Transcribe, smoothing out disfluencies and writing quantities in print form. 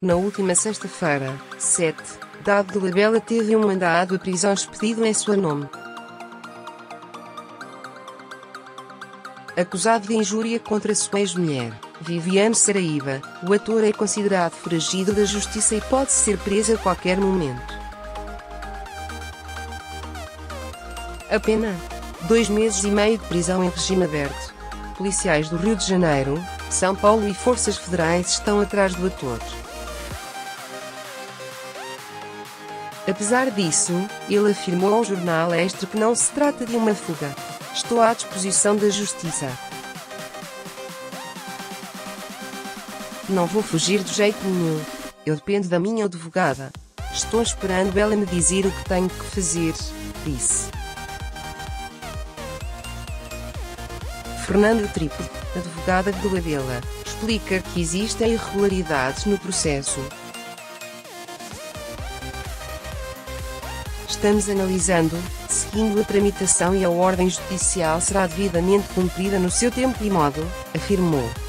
Na última sexta-feira, 7, Dado de Labella teve um mandado de prisão expedido em seu nome. Acusado de injúria contra sua ex-mulher, Viviane Saraíba, o ator é considerado foragido da justiça e pode ser preso a qualquer momento. A pena? 2 meses e meio de prisão em regime aberto. Policiais do Rio de Janeiro, São Paulo e forças federais estão atrás do ator. Apesar disso, ele afirmou ao jornal Extra que não se trata de uma fuga. Estou à disposição da justiça. Não vou fugir de jeito nenhum. Eu dependo da minha advogada. Estou esperando ela me dizer o que tenho que fazer, disse. Fernanda Triplo, advogada de Labella, explica que existem irregularidades no processo. Estamos analisando, seguindo a tramitação e a ordem judicial será devidamente cumprida no seu tempo e modo, afirmou.